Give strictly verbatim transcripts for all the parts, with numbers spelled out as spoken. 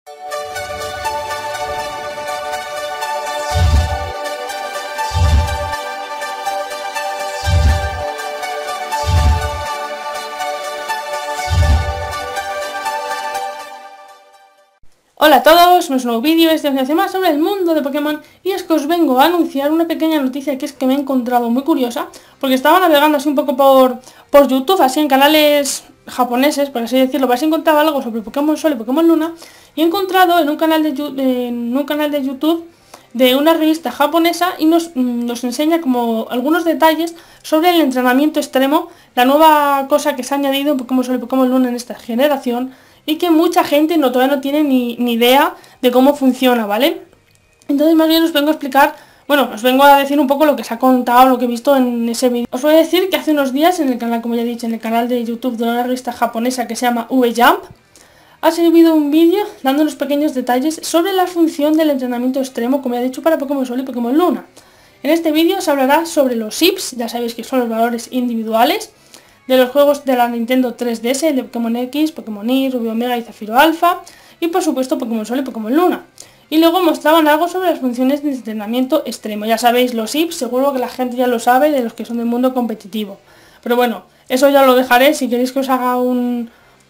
Hola a todos, un nuevo vídeo, este hace más sobre el mundo de Pokémon y es que os vengo a anunciar una pequeña noticia que es que me he encontrado muy curiosa porque estaba navegando así un poco por, por YouTube, así en canales japoneses, por así decirlo, para si encontraba algo sobre Pokémon Sol y Pokémon Luna y he encontrado en un canal de, en un canal de YouTube de una revista japonesa y nos, nos enseña como algunos detalles sobre el entrenamiento extremo, la nueva cosa que se ha añadido en Pokémon Sol y Pokémon Luna en esta generación y que mucha gente no, todavía no tiene ni, ni idea de cómo funciona, ¿vale? Entonces más bien os vengo a explicar, bueno, os vengo a decir un poco lo que se ha contado, lo que he visto en ese vídeo. Os voy a decir que hace unos días en el canal, como ya he dicho, en el canal de YouTube de una revista japonesa que se llama V-Jump, ha subido un vídeo dando unos pequeños detalles sobre la función del entrenamiento extremo, como ya he dicho, para Pokémon Sol y Pokémon Luna. En este vídeo se hablará sobre los I Ps, ya sabéis que son los valores individuales, de los juegos de la Nintendo tres D S, el de Pokémon X, Pokémon Y, Rubio Omega y Zafiro Alpha, y por supuesto Pokémon Sol y Pokémon Luna. Y luego mostraban algo sobre las funciones de entrenamiento extremo. Ya sabéis, los I Ps, seguro que la gente ya lo sabe de los que son del mundo competitivo. Pero bueno, eso ya lo dejaré, si queréis que os haga un,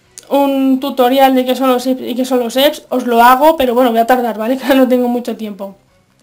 un tutorial de qué son los I Ps y qué son los E P S, os lo hago, pero bueno, voy a tardar, ¿vale? Que no tengo mucho tiempo.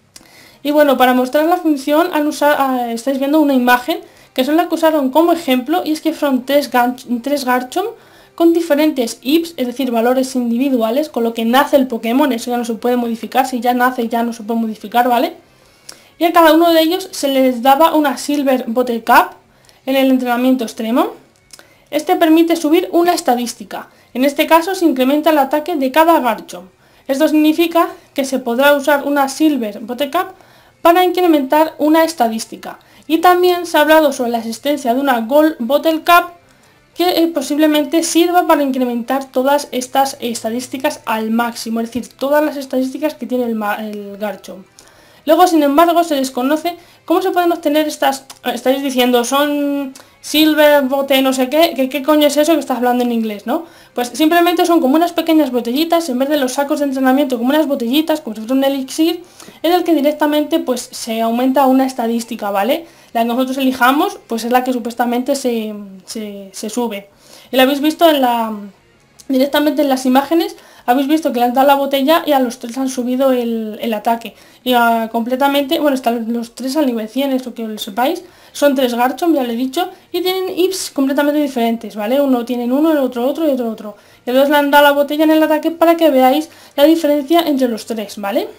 Y bueno, para mostrar la función, han usado, estáis viendo una imagen que son las que usaron como ejemplo, y es que fueron tres, tres Garchomp con diferentes I Ps, es decir, valores individuales, con lo que nace el Pokémon, eso ya no se puede modificar, si ya nace ya no se puede modificar, ¿vale? Y a cada uno de ellos se les daba una Silver Bottle Cap en el entrenamiento extremo. Este permite subir una estadística, en este caso se incrementa el ataque de cada Garchomp. Esto significa que se podrá usar una Silver Bottle Cap para incrementar una estadística. Y también se ha hablado sobre la existencia de una Gold Bottle Cap que eh, posiblemente sirva para incrementar todas estas estadísticas al máximo, es decir, todas las estadísticas que tiene el, el Garchomp. Luego, sin embargo, se desconoce cómo se pueden obtener estas, estáis diciendo, son Silver Bote no sé qué, que qué coño es eso que estás hablando en inglés, ¿no? Pues simplemente son como unas pequeñas botellitas, en vez de los sacos de entrenamiento, como unas botellitas, como si fuera un elixir, en el que directamente pues se aumenta una estadística, ¿vale? La que nosotros elijamos, pues es la que supuestamente se, se, se sube. Y la habéis visto en la directamente en las imágenes, habéis visto que le han dado la botella y a los tres han subido el, el ataque. Y a, completamente, bueno, están los tres al nivel cien, eso que lo sepáis. Son tres Garchomp, ya lo he dicho, y tienen I Ps completamente diferentes, ¿vale? Uno tienen uno, el otro otro y otro otro. Y entonces le han dado la botella en el ataque para que veáis la diferencia entre los tres, ¿vale?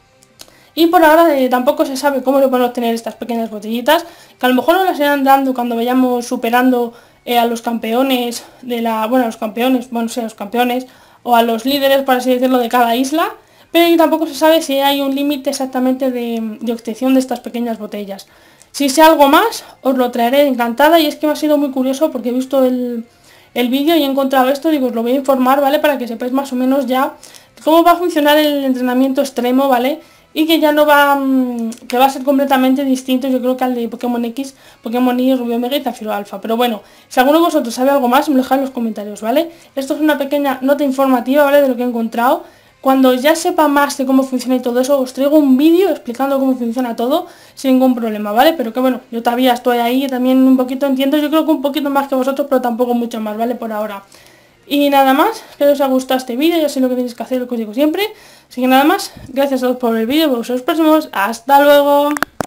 Y por ahora eh, tampoco se sabe cómo se pueden obtener estas pequeñas botellitas, que a lo mejor nos las irán dando cuando vayamos superando eh, a los campeones de la... Bueno, a los campeones, bueno, sí, a los campeones, o a los líderes, por así decirlo, de cada isla, pero tampoco se sabe si hay un límite exactamente de, de obtención de estas pequeñas botellas. Si sé algo más, os lo traeré encantada, y es que me ha sido muy curioso porque he visto el, el vídeo y he encontrado esto, digo, os lo voy a informar, ¿vale? Para que sepáis más o menos ya cómo va a funcionar el entrenamiento extremo, ¿vale? Y que ya no va, que va a ser completamente distinto, yo creo, que al de Pokémon X, Pokémon Y, Rubio Omega y Zafiro Alpha. Pero bueno, si alguno de vosotros sabe algo más, me lo dejáis en los comentarios, ¿vale? Esto es una pequeña nota informativa, ¿vale? De lo que he encontrado. Cuando ya sepa más de cómo funciona y todo eso, os traigo un vídeo explicando cómo funciona todo sin ningún problema, ¿vale? Pero que bueno, yo todavía estoy ahí, también un poquito entiendo, yo creo que un poquito más que vosotros, pero tampoco mucho más, ¿vale? Por ahora. Y nada más, espero que os haya gustado este vídeo, ya sé lo que tenéis que hacer, lo que os digo siempre. Así que nada más, gracias a todos por el vídeo, por los próximos, hasta luego.